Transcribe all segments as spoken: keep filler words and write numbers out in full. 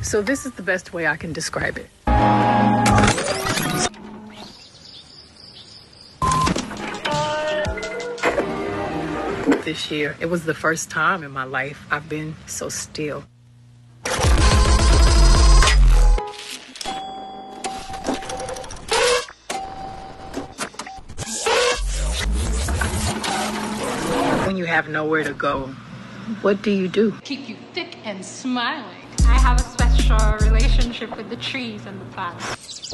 So this is the best way I can describe it. This year, it was the first time in my life I've been so still. When you have nowhere to go, what do you do? Keep you thick and smiling. I have a special relationship with the trees and the plants.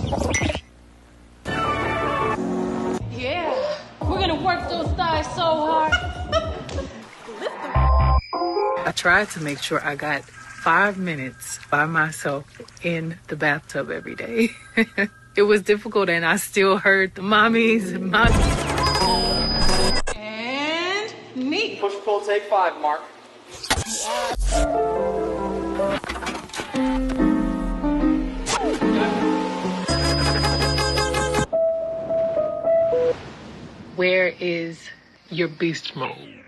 Yeah, we're gonna work those thighs so hard. I tried to make sure I got five minutes by myself in the bathtub every day. It was difficult, and I still heard the mommies and mommies. And knee. Push pull, take five, Mark. Where is your beast mode?